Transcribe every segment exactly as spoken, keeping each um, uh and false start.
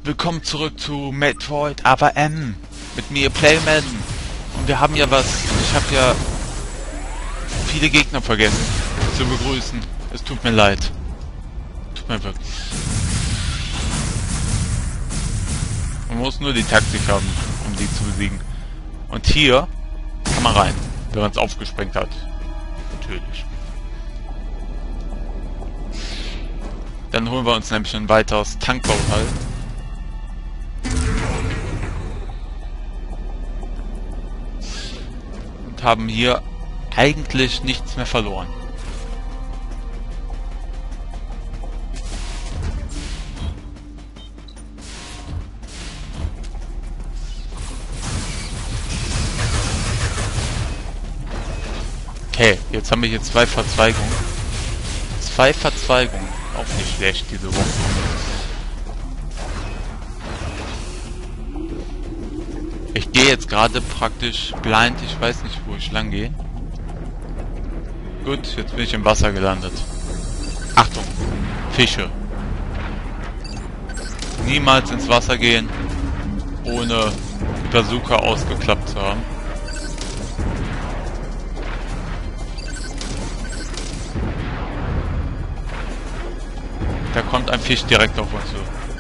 Willkommen zurück zu Metroid Other M. Mit mir Playman. Und wir haben ja was. Ich habe ja viele Gegner vergessen zu begrüßen. Es tut mir leid. Tut mir wirklich. Man muss nur die Taktik haben, um die zu besiegen. Und hier kann man rein, wenn man es aufgesprengt hat. Natürlich. Dann holen wir uns nämlich ein weiteres Tankbauteil. Und haben hier eigentlich nichts mehr verloren. Okay, jetzt haben wir hier zwei Verzweigungen. Zwei Verzweigungen. Auch nicht schlecht, diese Woche. Ich gehe jetzt gerade praktisch blind. Ich weiß nicht, wo ich lang gehe. Gut, jetzt bin ich im Wasser gelandet. Achtung! Fische. Niemals ins Wasser gehen, ohne die Bazooka ausgeklappt zu haben. Da kommt ein Fisch direkt auf uns zu.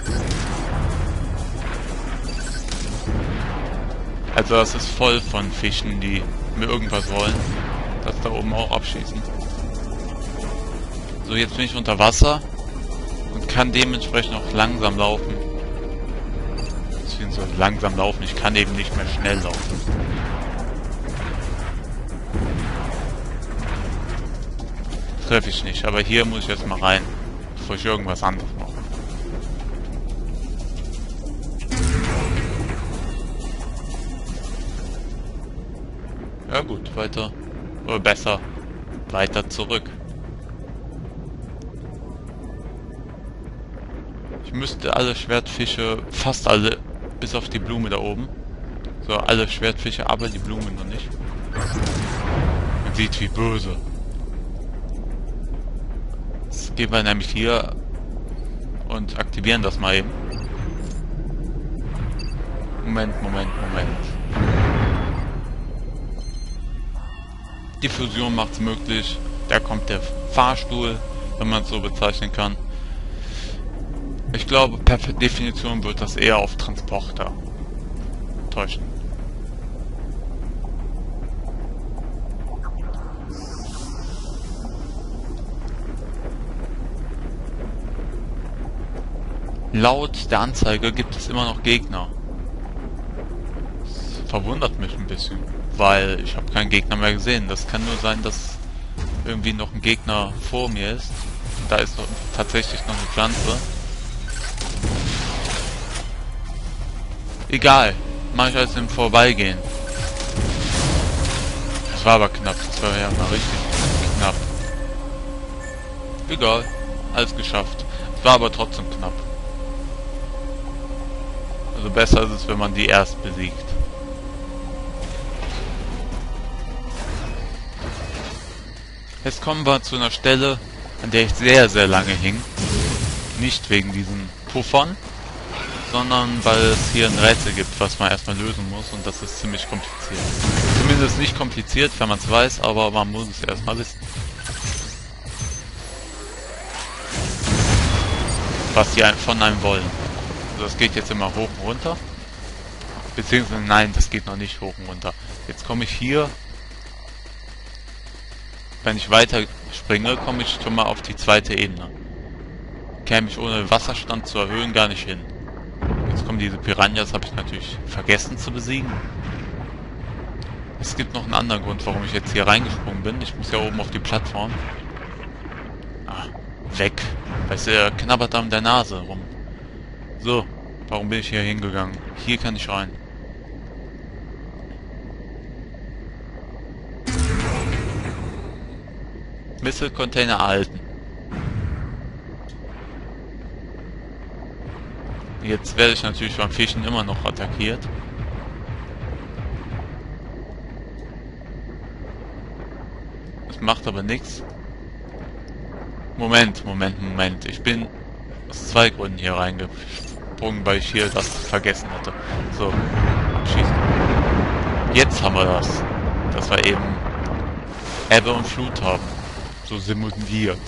Also das ist voll von Fischen, die mir irgendwas wollen. Das da oben auch abschießen. So, jetzt bin ich unter Wasser und kann dementsprechend auch langsam laufen. Beziehungsweise langsam laufen, ich kann eben nicht mehr schnell laufen. Treffe ich nicht, aber hier muss ich jetzt mal rein, bevor ich irgendwas anderes mache. Ja gut, weiter. Oder besser, weiter zurück. Ich müsste alle Schwertfische, fast alle, bis auf die Blume da oben. So, alle Schwertfische, aber die Blume noch nicht. Man sieht, wie böse. Jetzt gehen wir nämlich hier und aktivieren das mal eben. Moment, Moment, Moment. Die Fusion macht es möglich. Da kommt der Fahrstuhl, wenn man es so bezeichnen kann. Ich glaube, per Definition wird das eher auf Transporter täuschen. Laut der Anzeige gibt es immer noch Gegner. Das verwundert mich ein bisschen, weil ich habe keinen Gegner mehr gesehen. Das kann nur sein, dass irgendwie noch ein Gegner vor mir ist. Und da ist noch, tatsächlich noch eine Pflanze. Egal, mach ich alles im Vorbeigehen. Das war aber knapp, das war ja mal richtig knapp. Egal, alles geschafft. Es war aber trotzdem knapp. Also besser ist es, wenn man die erst besiegt. Jetzt kommen wir zu einer Stelle, an der ich sehr, sehr lange hing. Nicht wegen diesen Puffern, sondern weil es hier ein Rätsel gibt, was man erstmal lösen muss, und das ist ziemlich kompliziert. Zumindest nicht kompliziert, wenn man es weiß, aber man muss es erstmal wissen. Was die von einem wollen. Also das geht jetzt immer hoch und runter. Beziehungsweise nein, das geht noch nicht hoch und runter. Jetzt komme ich hier. Wenn ich weiter springe, komme ich schon mal auf die zweite Ebene. Käme ich ohne Wasserstand zu erhöhen gar nicht hin. Jetzt kommen diese Piranhas, habe ich natürlich vergessen zu besiegen. Es gibt noch einen anderen Grund, warum ich jetzt hier reingesprungen bin. Ich muss ja oben auf die Plattform. Ah, weg. Weißt du, er knabbert da mit der Nase rum. So, warum bin ich hier hingegangen? Hier kann ich rein. Missile Container erhalten. Jetzt werde ich natürlich beim Fischen immer noch attackiert. Das macht aber nichts. Moment, Moment, Moment. Ich bin aus zwei Gründen hier reinge hochgesprungen, weil ich hier das vergessen hatte. So, abschießen. Jetzt haben wir das. Dass wir eben Ebbe und Flut haben. So simuliert.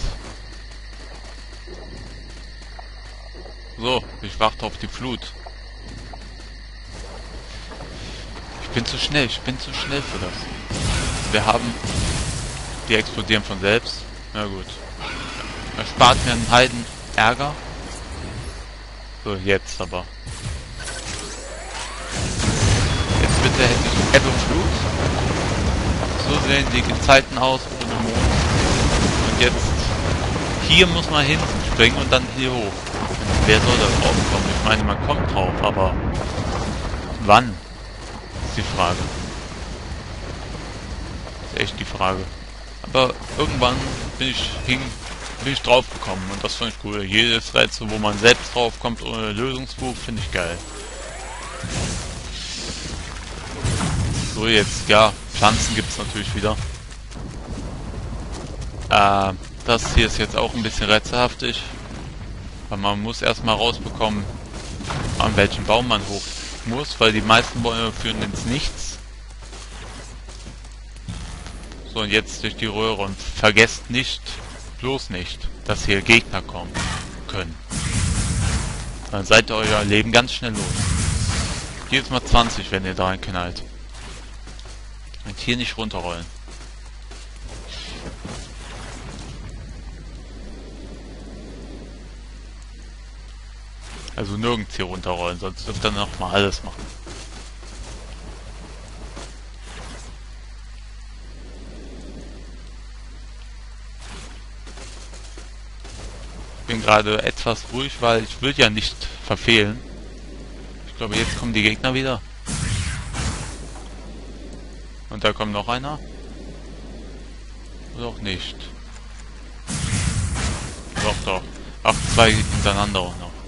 So, ich warte auf die Flut. Ich bin zu schnell, ich bin zu schnell für das. Wir haben... Die explodieren von selbst. Na gut. Erspart mir einen Heiden Ärger. So, jetzt aber. Jetzt bitte hätte ich Ebbe und Flut. So sehen die Gezeiten aus ohne Mond. Und jetzt... Hier muss man hinspringen und dann hier hoch. Wer soll da drauf kommen? Ich meine, man kommt drauf, aber... Wann? Ist die Frage. Ist echt die Frage. Aber irgendwann bin ich hing, bin ich drauf gekommen und das fand ich cool. Jedes Rätsel, wo man selbst drauf kommt ohne Lösungsbuch, finde ich geil. So, jetzt, ja, Pflanzen gibt es natürlich wieder. Äh, das hier ist jetzt auch ein bisschen rätselhaftig. Weil man muss erstmal rausbekommen, an welchen Baum man hoch muss, weil die meisten Bäume führen ins Nichts. So, und jetzt durch die Röhre und vergesst nicht, bloß nicht, dass hier Gegner kommen können. Dann seid ihr euer Leben ganz schnell los. Jedes Mal zwanzig, wenn ihr da reinknallt. Und hier nicht runterrollen. Also nirgends hier runterrollen, sonst dürft ihr noch mal alles machen. Ich bin gerade etwas ruhig, weil ich will ja nicht verfehlen. Ich glaube, jetzt kommen die Gegner wieder. Und da kommt noch einer. Oder auch nicht. Doch, doch. Ach, zwei hintereinander auch noch.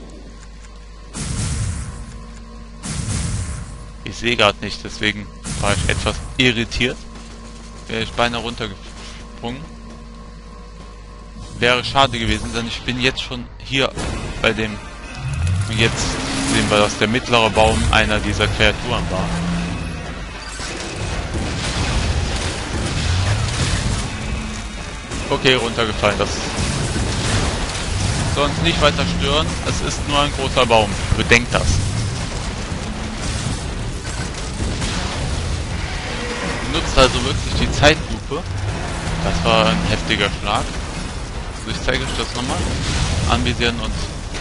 Ich sehe gerade nicht, deswegen war ich etwas irritiert. Wäre ich beinahe runtergesprungen. Wäre schade gewesen, denn ich bin jetzt schon hier bei dem... Und jetzt sehen wir, dass der mittlere Baum einer dieser Kreaturen war. Okay, runtergefallen. Das soll uns nicht weiter stören. Es ist nur ein großer Baum. Bedenkt das. Nutzt also wirklich die Zeitlupe. Das war ein heftiger Schlag. Also ich zeige euch das nochmal. Anvisieren und...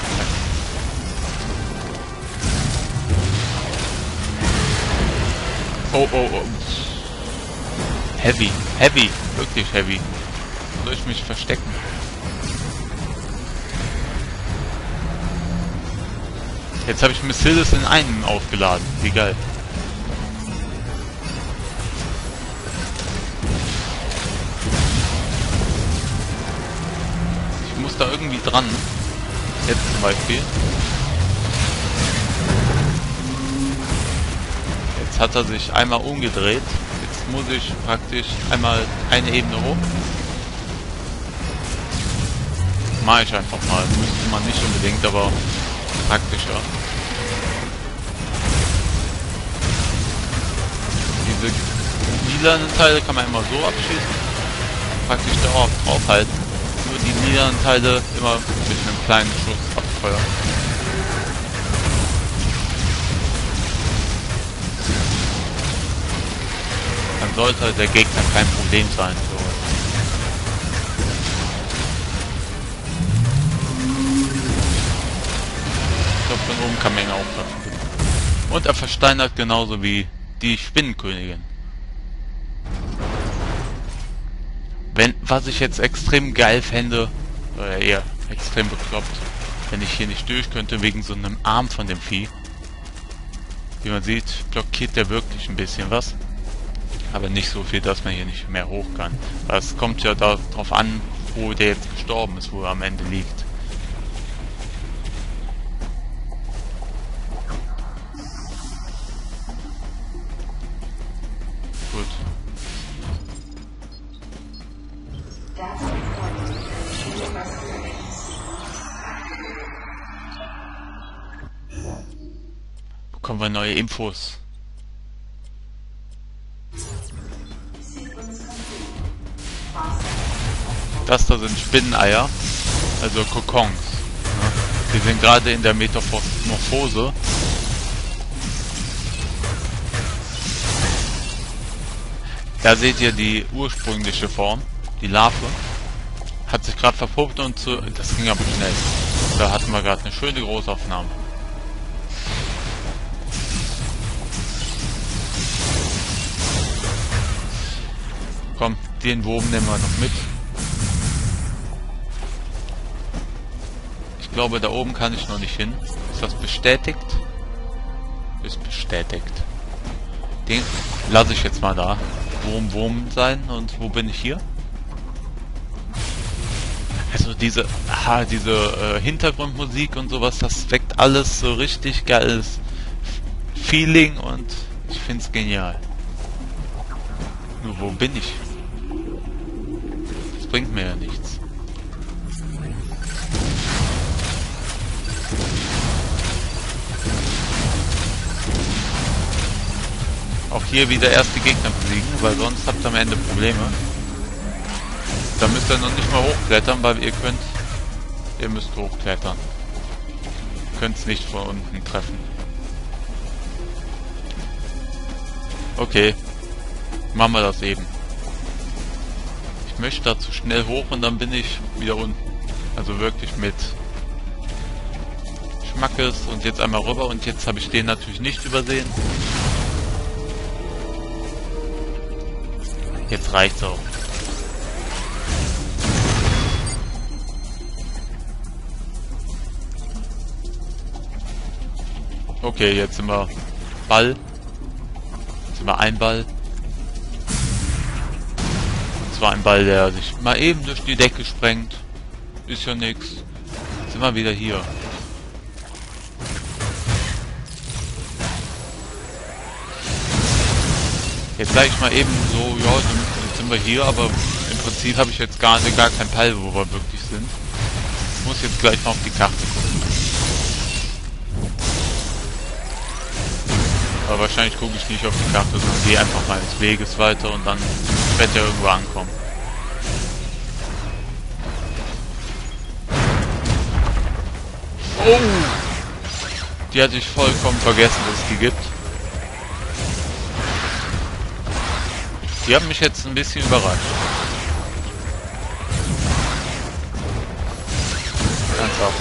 Oh, oh, oh. Heavy. Heavy. Wirklich heavy. Soll ich mich verstecken? Jetzt habe ich Missiles in einem aufgeladen. Wie geil. Ich muss da irgendwie dran. Jetzt zum Beispiel. Jetzt hat er sich einmal umgedreht. Jetzt muss ich praktisch einmal eine Ebene hoch. Mache ich einfach mal. Müsste man nicht unbedingt, aber praktischer. Diese lilanen Teile kann man immer so abschießen. Praktisch darauf draufhalten. Nur die lilanen Teile immer mit einem kleinen Schuss abfeuern. Dann sollte der Gegner kein Problem sein für uns. Ich glaube, von oben kann man ihn auch treffen. Und er versteinert genauso wie die Spinnenkönigin. Wenn, was ich jetzt extrem geil fände, oder eher extrem bekloppt, wenn ich hier nicht durch könnte wegen so einem Arm von dem Vieh. Wie man sieht, blockiert der wirklich ein bisschen was. Aber nicht so viel, dass man hier nicht mehr hoch kann. Es kommt ja darauf an, wo der jetzt gestorben ist, wo er am Ende liegt. Gut. Bekommen wir neue Infos. Das da sind Spinneneier, also Kokons. Ne? Die sind gerade in der Metamorphose. Da seht ihr die ursprüngliche Form, die Larve. Hat sich gerade verpuppt und zu, das ging aber schnell. Da hatten wir gerade eine schöne Großaufnahme. Komm, den Wurm nehmen wir noch mit. Ich glaube, da oben kann ich noch nicht hin. Ist das bestätigt? Ist bestätigt. Den lasse ich jetzt mal da. Wurm, Wurm sein. Und wo bin ich hier? Also diese, aha, diese äh, Hintergrundmusik und sowas, das weckt alles so richtig geiles Feeling und ich finde es genial. Nur wo bin ich? Das bringt mir ja nichts. Auch hier wieder erst die Gegner besiegen, weil sonst habt ihr am Ende Probleme. Da müsst ihr noch nicht mal hochklettern, weil ihr könnt... Ihr müsst hochklettern. Ihr könnt es nicht von unten treffen. Okay. Machen wir das eben. Ich möchte dazu schnell hoch und dann bin ich wieder unten. Also wirklich mit Schmackes und jetzt einmal rüber und jetzt habe ich den natürlich nicht übersehen. Jetzt reicht's auch. Okay, jetzt sind wir Ball. Jetzt sind wir ein Ball. Und zwar ein Ball, der sich mal eben durch die Decke sprengt. Ist ja nix. Jetzt sind wir wieder hier. Jetzt sage ich mal eben so, ja, jetzt sind wir hier, aber im Prinzip habe ich jetzt gar, gar kein Teil, wo wir wirklich sind. Ich muss jetzt gleich mal auf die Karte gucken. Aber wahrscheinlich gucke ich nicht auf die Karte, sondern gehe einfach meines Weges weiter und dann werde ich ja irgendwo ankommen. Oh! Die hatte ich vollkommen vergessen, dass es die gibt. Die haben mich jetzt ein bisschen überrascht. Ernsthaft.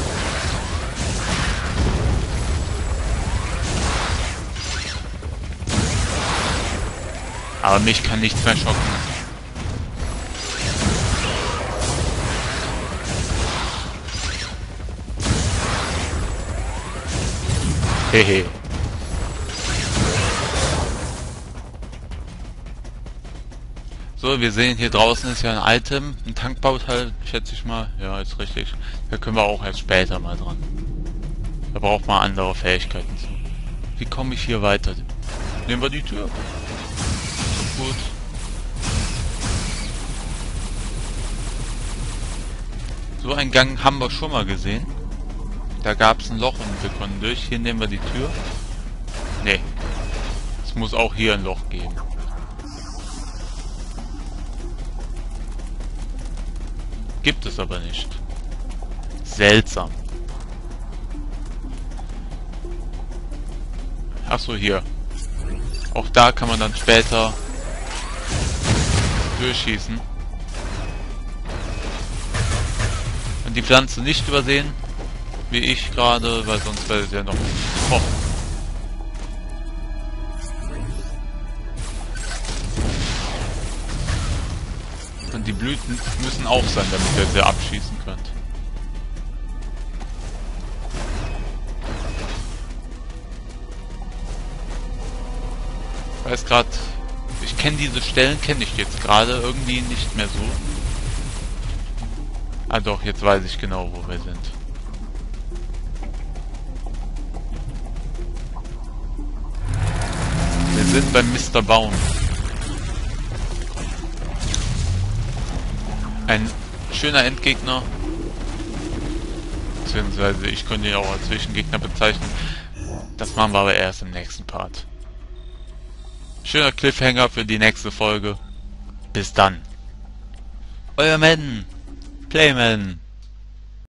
Aber mich kann nichts mehr schocken. Hehe. So, wir sehen hier draußen ist ja ein Item, ein Tankbauteil, schätze ich mal. Ja, ist richtig. Da können wir auch erst später mal dran. Da braucht man andere Fähigkeiten zu. Wie komme ich hier weiter? Nehmen wir die Tür. Gut. So einen Gang haben wir schon mal gesehen. Da gab es ein Loch und wir konnten durch. Hier nehmen wir die Tür. Ne. Es muss auch hier ein Loch geben. Gibt es aber nicht. Seltsam. Achso, hier. Auch da kann man dann später durchschießen. Und die Pflanze nicht übersehen, wie ich gerade, weil sonst wäre es ja noch... Oh. Und die Blüten müssen auch sein, damit ihr sie abschießen könnt. Ich weiß gerade, ich kenne diese Stellen, kenne ich jetzt gerade irgendwie nicht mehr so. Ah doch, jetzt weiß ich genau, wo wir sind. Wir sind beim Mister Baum. Ein schöner Endgegner. Beziehungsweise ich könnte ihn auch als Zwischengegner bezeichnen. Das machen wir aber erst im nächsten Part. Schöner Cliffhanger für die nächste Folge. Bis dann. Euer Madden. Playman.